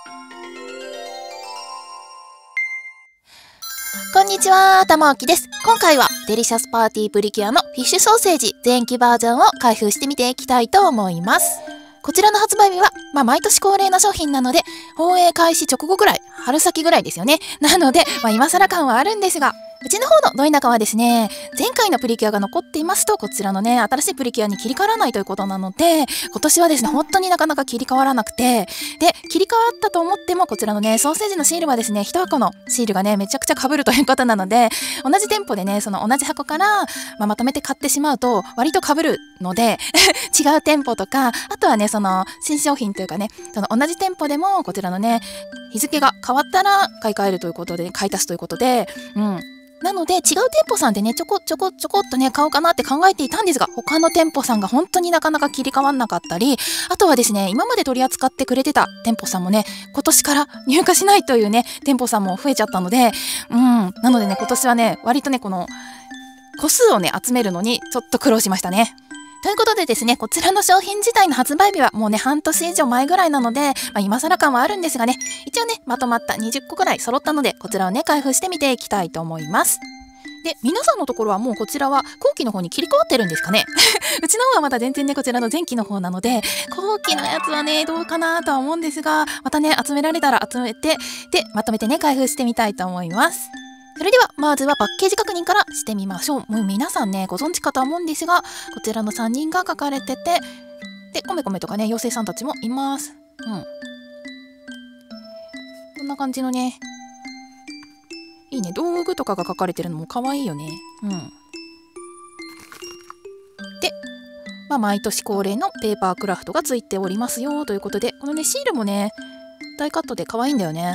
こんにちは、たまおきです。今回はデリシャスパーティープリキュアのフィッシュソーセージ前期バージョンを開封してみていきたいと思います。こちらの発売日は、毎年恒例の商品なので、放映開始直後ぐらい、春先ぐらいですよね。なので、今更感はあるんですが、うちの方のドイナカはですね、前回のプリキュアが残っていますと、こちらのね、新しいプリキュアに切り替わらないということなので、今年はですね、本当になかなか切り替わらなくて、で、切り替わったと思っても、こちらのね、ソーセージのシールはですね、1箱のシールがね、めちゃくちゃ被るということなので、同じ店舗でね、その同じ箱から、まとめて買ってしまうと、割と被るので、違う店舗とか、あとはね、その、新商品というかね、その同じ店舗でも、こちらのね、日付が変わったら買い替えるということで、買い足すということで、なので違う店舗さんでねちょこっとね買おうかなって考えていたんですが、他の店舗さんが本当になかなか切り替わんなかったり、あとはですね、今まで取り扱ってくれてた店舗さんもね、今年から入荷しないというね店舗さんも増えちゃったので、なのでね、今年はね割とねこの個数をね集めるのにちょっと苦労しましたね。ということでですね、こちらの商品自体の発売日はもうね、半年以上前ぐらいなので、今更感はあるんですがね、一応ね、まとまった20個くらい揃ったので、こちらをね、開封してみていきたいと思います。で、皆さんのところはもうこちらは後期の方に切り替わってるんですかねうちの方はまだ全然ね、こちらの前期の方なので、後期のやつはね、どうかなとは思うんですが、またね、集められたら集めて、で、まとめてね、開封してみたいと思います。それではまずはパッケージ確認からしてみましょう。もう皆さんねご存知かと思うんですが、こちらの3人が書かれてて、でコメコメとかね妖精さんたちもいます。こんな感じのね、いいね、道具とかが書かれてるのも可愛いよね。で、毎年恒例のペーパークラフトがついておりますよということで、このねシールもね大カットで可愛いんだよね。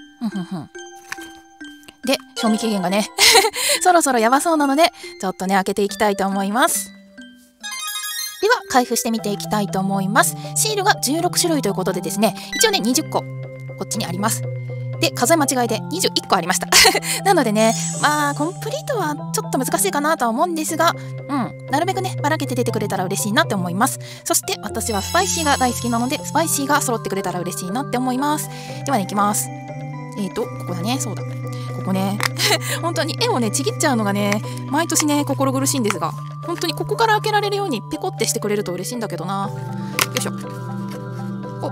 で、賞味期限がねそろそろやばそうなので、ちょっとね開けていきたいと思います。では開封してみていきたいと思います。シールが16種類ということでですね、一応ね20個こっちにあります。で、数え間違いで21個ありましたなのでね、コンプリートはちょっと難しいかなとは思うんですが、なるべくねばらけて出てくれたら嬉しいなって思います。そして私はスパイシーが大好きなので、スパイシーが揃ってくれたら嬉しいなって思います。ではね、いきます。ここだね、そうだ、ここね本当に絵をねちぎっちゃうのがね毎年ね心苦しいんですが、本当にここから開けられるようにペコってしてくれると嬉しいんだけどな。よいしょ。お、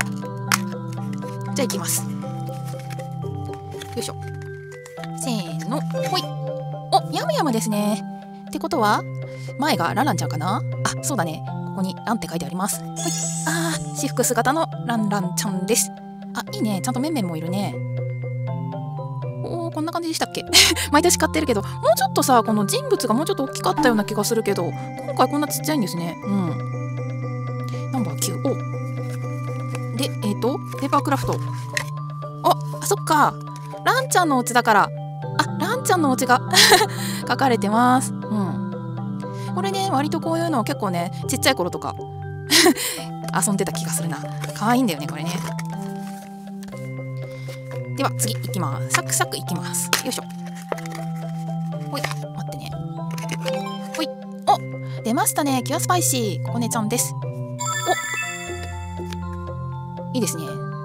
じゃあいきます。よいしょ。せーの、ほい。お、ヤムヤムですね。ってことは前がランランちゃんかな。あ、そうだね、ここにランって書いてあります。ほい。私服姿のランランちゃんです。いいね、ちゃんとメンメンもいるね。こんな感じでしたっけ毎年買ってるけど、もうちょっとさ、この人物がもうちょっと大きかったような気がするけど、今回こんなちっちゃいんですね。ナンバー9。で、ペーパークラフト。そっか、ランちゃんのお家だから、ランちゃんのお家が書かれてます。これね、割とこういうの結構ね、ちっちゃい頃とか遊んでた気がするな。可愛いんだよね、これね。では次いきます。サクサクいきます。よいしょ。ほい、待ってね。ほい、出ましたね。キュアスパイシーここねちゃんです。いいですね。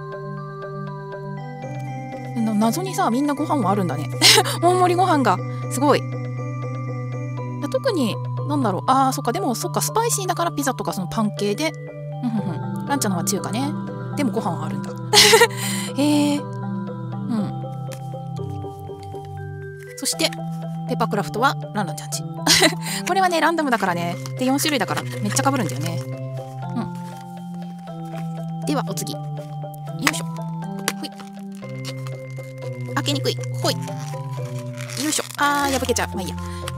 謎にさ、みんなご飯もあるんだね大盛りご飯がすごい。特になんだろう、そっか、でもそっか、スパイシーだからピザとかそのパン系で、ランちゃんのは中華ね。でもご飯はあるんだへえ。そしてペーパークラフトはランランちゃんちこれはねランダムだからね、で4種類だからめっちゃ被るんだよね。ではお次、よいしょ。ほい、開けにくい。ほい、よいしょ。破けちゃう。まあいいや。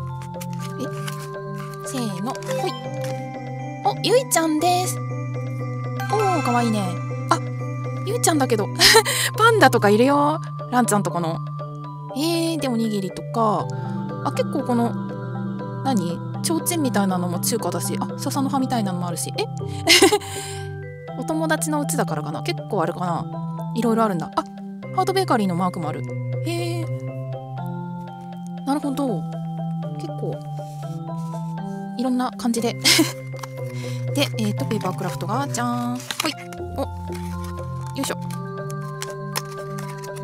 せーの、ほい。ゆいちゃんです。かわいいね。ゆいちゃんだけどパンダとかいるよ、ランちゃんとこの。でおにぎりとか、結構この何提灯みたいなのも中華だし、笹の葉みたいなのもあるし、お友達のうちだからかな、結構あるかな、いろいろあるんだ。ハートベーカリーのマークもある。なるほど、結構いろんな感じでで、ペーパークラフトがじゃーん、ほい、よいしょ。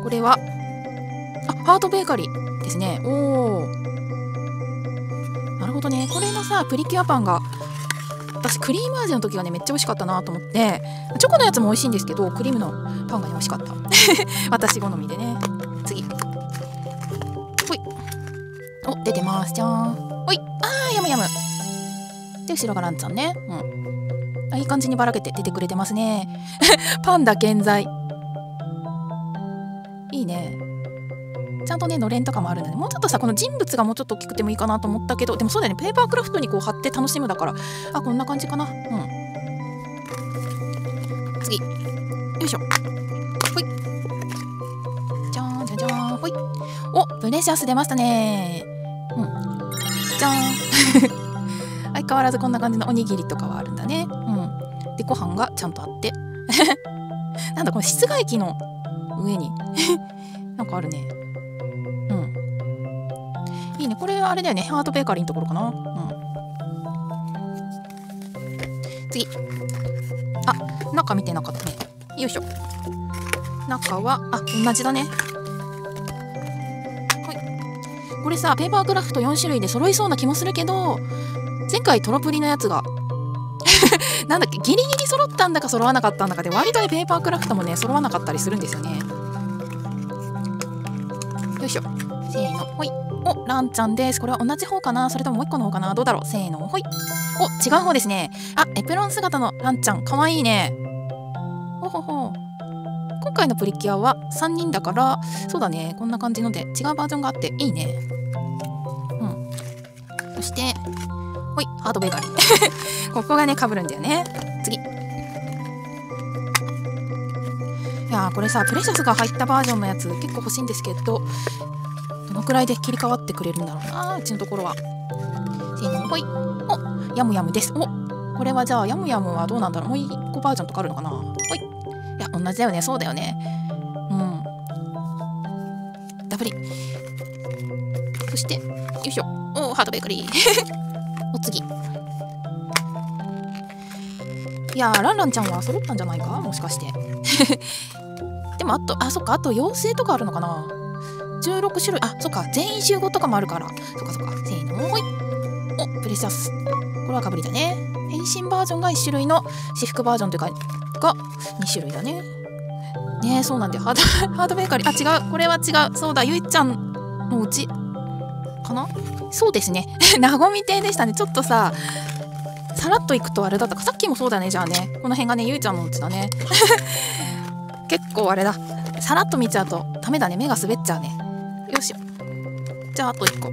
これはハートベーカリーですね。おー、なるほどね。これのさプリキュアパンが私クリーム味の時がねめっちゃ美味しかったなと思って、チョコのやつも美味しいんですけどクリームのパンがね美味しかった私好みでね。次、ほい、お、出てますじゃん。ほい、ヤムヤムで、後ろがランちゃんね。いい感じにばらけて出てくれてますねパンダ健在、いいね。ちゃんとねのれんとかもあるんだね。もうちょっとさこの人物がもうちょっと大きくてもいいかなと思ったけど、でもそうだよね、ペーパークラフトにこう貼って楽しむだから、こんな感じかな。次、よいしょ、ほい、じゃーんじゃじゃーん、ほい、お、プレシャス出ましたね。じゃーん相変わらずこんな感じのおにぎりとかはあるんだね。でご飯がちゃんとあってなんだこの室外機の上になんかあるね。いいね。これあれだよね、ハートベーカリーのところかな。次、中見てなかったね。よいしょ。中は同じだね。はい、これさペーパークラフト4種類で揃いそうな気もするけど、前回トロプリのやつがなんだっけ、ギリギリ揃ったんだか揃わなかったんだかで、割とねペーパークラフトもね揃わなかったりするんですよね。よいしょ、せーの、ほい。お、ランちゃんです。これは同じ方かな、それとももう一個の方かな、どうだろう。せーの、ほい。お、違う方ですね。エプロン姿のランちゃんかわいいね。ほほほ。今回のプリキュアは3人だから、そうだね、こんな感じので違うバージョンがあっていいね。そしてほい、ハートベーカリーここがね被るんだよね。次、いやーこれさプレシャスが入ったバージョンのやつ結構欲しいんですけど、どのくらいで切り替わってくれるんだろうな、うちのところは。せーの、ほい。お、ヤムヤムです。お、これはじゃあヤムヤムはどうなんだろう、もう1個バージョンとかあるのかな。ほい。いや同じだよね、そうだよね。ダブリ。そしてよいしょ、お、ハートベーカリーお、次。いやーランランちゃんは揃ったんじゃないか、もしかしてでもそっか、あと妖精とかあるのかな。16種類、そっか、全員集合とかもあるから、そっかそっか。せーの、ほい。お、プレシャス。これはかぶりだね。変身バージョンが1種類の私服バージョンというかが2種類だね。ねえ、そうなんだよ。ハートベーカリー。違う、これは違う。そうだ、ゆいちゃんのうちかな。そうですねなごみ亭でしたね。ちょっとささらっといくとあれだったか、さっきもそうだね。じゃあね、この辺がねゆいちゃんのうちだね結構あれだ、さらっと見ちゃうとダメだね、目が滑っちゃうね。よしよ、じゃああと1個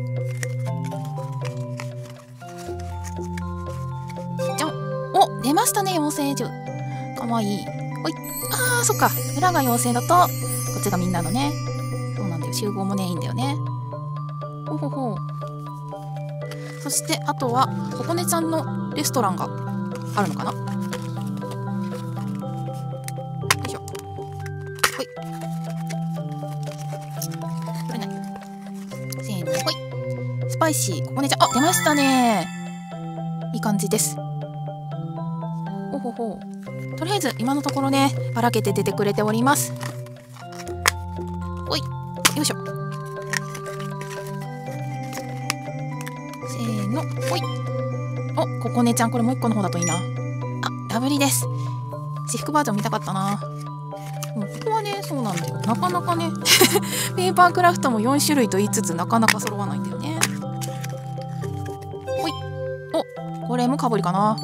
じゃん。お、出ましたね、妖精獣。かわいい。ほい。そっか、裏が妖精だとこっちがみんなのね。そうなんだよ、集合もねいいんだよね。ほほほ。そしてあとはここねちゃんのレストランがあるのかな。よいしょ、ほい。これね、せーの、ほい。スパイシーここねちゃん、出ましたね。いい感じです。ほほほ。とりあえず今のところねばらけて出てくれております。ほい、よいしょ。ほい。お、ここねちゃん、これもう1個の方だといいな。ラブリーです。私服バージョン見たかったな。ここはね、そうなんだよ。なかなかねペーパークラフトも4種類と言いつつなかなか揃わないんだよね。ほい。お、これもかぶりかな。違った。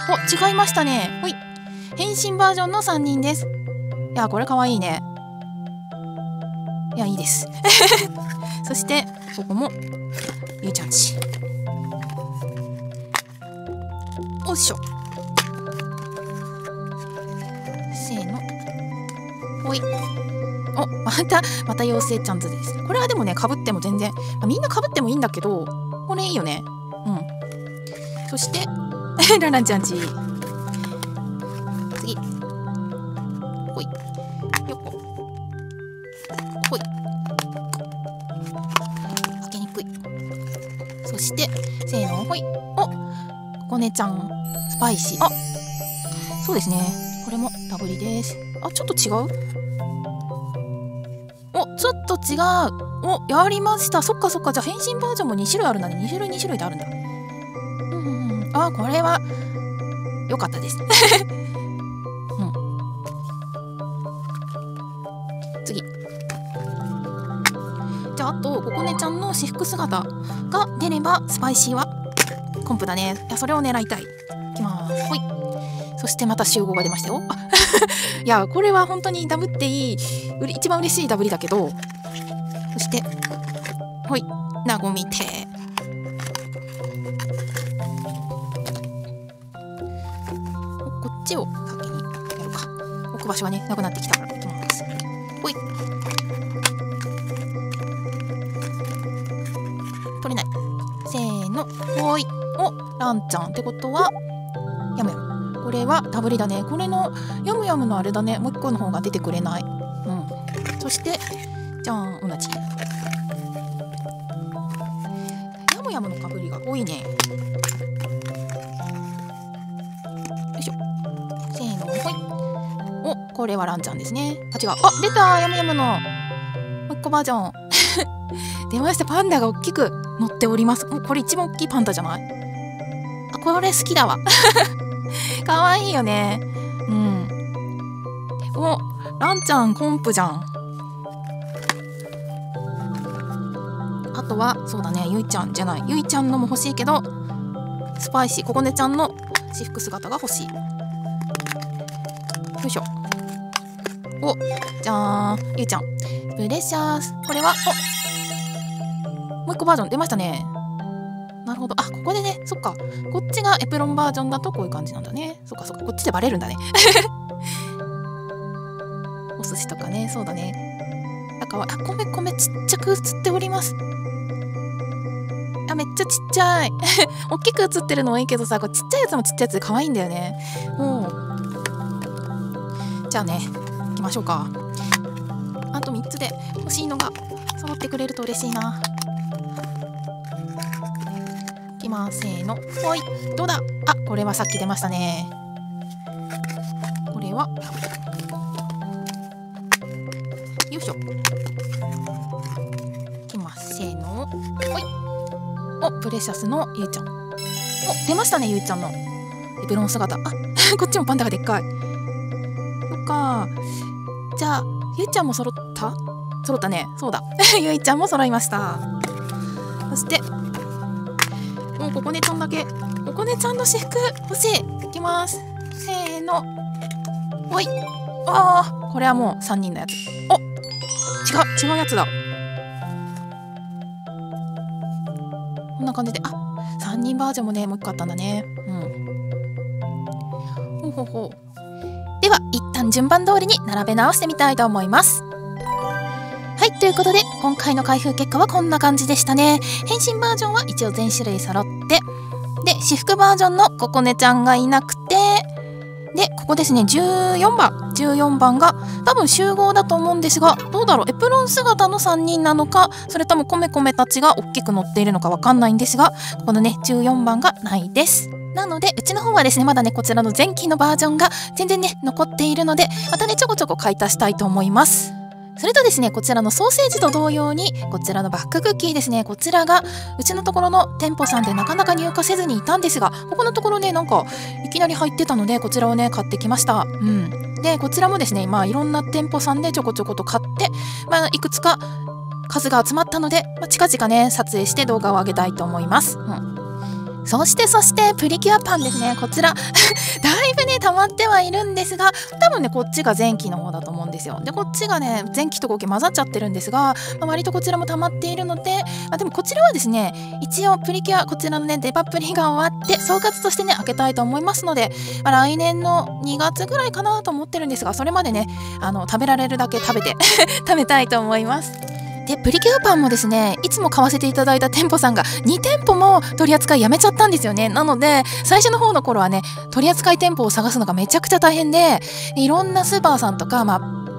お、違いましたね。ほい。変身バージョンの3人です。いや、これかわいいね。いや、いいですそしてここもゆいちゃんち。よいしょ。せーの、ほい。お、また妖精ちゃんズです。これはでもねかぶっても全然、みんなかぶってもいいんだけど、これいいよね。そしてラランちゃんち。次、ほい。よっこ、ほい。開けにくい。そしてせーの、ほい。お、ここねちゃんスパイシー。そうですね、これもダブリです。ちょっと違う。 ちょっと違う。お、やりました。そっかそっか。じゃあ変身バージョンも2種類あるんだね。2種類2種類であるんだ。あ、これは良かったです。次。じゃあ、あとここねちゃんの私服姿が出ればスパイシーはコンプだね。いや、それを狙いたい。いきます。ほい。そしてまた集合が出ましたよ。あいや、これは本当にダブっていい、一番嬉しいダブりだけど、そしてほい、なごみてこっちを先にやるか。置く場所がねなくなってきたからいきます。ほい、取れない。せーの、ほい。お、ランちゃんってことはやむやむ。これはダブりだね。これのヤムヤムのあれだね。もう一個の方が出てくれない。そしてじゃん、同じ。ヤムヤムのかぶりが多いね。よいしょ。せーの、ほい。お、これはランちゃんですね。あ、違う。あ、出た、ヤムヤムのもう一個バージョン。出ました。パンダが大きく乗っております。もうこれ一番大きいパンダじゃない？あ、これ好きだわ。かわいいよね。お、ランちゃんコンプじゃん。あとはそうだね、ゆいちゃんじゃない、ゆいちゃんのも欲しいけどスパイシーここねちゃんの私服姿が欲しい。よいしょ。お、じゃーん、ゆいちゃんプレシャース。これはもう一個バージョン出ましたね。なるほど。あ、ここでね、そっか、こっちがエプロンバージョンだとこういう感じなんだね。そっかそっか、こっちでバレるんだね。お寿司とかね、そうだね。あ、かわいい。あ、米ちっちゃく映っております。あ、めっちゃちっちゃい。大きく映ってるのはいいけどさ、これちっちゃいやつもちっちゃいやつで可愛いんだよね。じゃあね、行きましょうか。あと3つで欲しいのが揃ってくれると嬉しいな。いきます。せーの、ほい。どうだ。あ、これはさっき出ましたね。これはよいしょ。いきます。せーの、ほい。お、プレシャスのゆいちゃん。お、出ましたね、ゆいちゃんのエプロン姿。あ、こっちもパンダがでっかい。そっか。じゃあゆいちゃんも揃ったね。そうだ。ゆいちゃんも揃いました。そしてもうここねちゃんだけ。ここねちゃんの私服欲しい。いきます。せーの、ほい。ああ、これはもう3人のやつ。お、違うやつだ。こんな感じで、あ、3人バージョンもね、もう1個あったんだね。ほうほうほう。では一旦順番通りに並べ直してみたいと思います。はい、ということで今回の開封結果はこんな感じでしたね。変身バージョンは一応全種類揃って、で私服バージョンのここねちゃんがいなくて、でここですね、14番が多分集合だと思うんですが、どうだろう、エプロン姿の3人なのか、それともコメコメたちが大きく乗っているのかわかんないんですが、このね14番がないです。なのでうちの方はですね、まだねこちらの前期のバージョンが全然ね残っているので、またねちょこちょこ買い足したいと思います。それとですね、こちらのソーセージと同様にこちらのバッククッキーですね、こちらがうちのところの店舗さんでなかなか入荷せずにいたんですが、ここのところねなんかいきなり入ってたので、こちらをね買ってきました。でこちらもですね、いろんな店舗さんでちょこちょこと買って、いくつか数が集まったので、近々ね撮影して動画を上げたいと思います。そしてプリキュアパンですね。こちらだいぶね溜まってはいるんですが、多分ねこっちが前期の方だと思うんですよ。でこっちがね前期と後期混ざっちゃってるんですが、割とこちらも溜まっているので、でもこちらはですね、一応プリキュアこちらのねデパプリが終わって総括としてね開けたいと思いますので、来年の2月ぐらいかなと思ってるんですが、それまでね食べられるだけ食べて食べたいと思います。でプリキュアパンもですね、いつも買わせていただいた店舗さんが2店舗も取り扱いやめちゃったんですよね。なので最初の方の頃はね取り扱い店舗を探すのがめちゃくちゃ大変で、いろんなスーパーさんとか、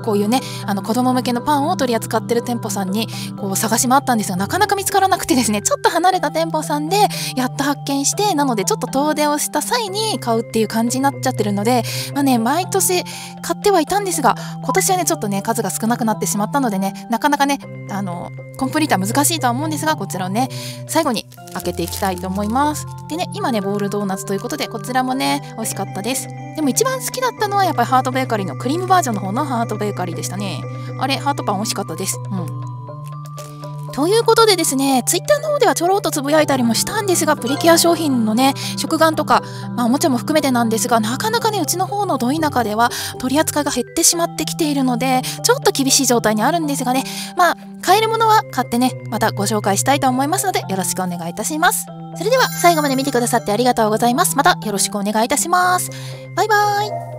こういうね子供向けのパンを取り扱ってる店舗さんにこう探し回ったんですが、なかなか見つからなくてですね、ちょっと離れた店舗さんでやっと発見して、なのでちょっと遠出をした際に買うっていう感じになっちゃってるので、毎年買ってはいたんですが、今年はねちょっとね数が少なくなってしまったのでね、なかなかねコンプリートは難しいとは思うんですが、こちらをね最後に開けていきたいと思います。でね、今ねボールドーナツということで、こちらもね美味しかったです。でも一番好きだったのはやっぱりハートベーカリーのクリームバージョンの方のハートベーカリーでしたね。あれハートパン美味しかったです。ということでですね、ツイッターの方ではちょろっとつぶやいたりもしたんですが、プリキュア商品のね食玩とか、おもちゃも含めてなんですが、なかなかねうちの方のど田舎では取り扱いが減ってしまってきているので、ちょっと厳しい状態にあるんですがね、買えるものは買ってねまたご紹介したいと思いますので、よろしくお願いいたします。それでは最後まで見てくださってありがとうございます。またよろしくお願いいたします。バイバーイ。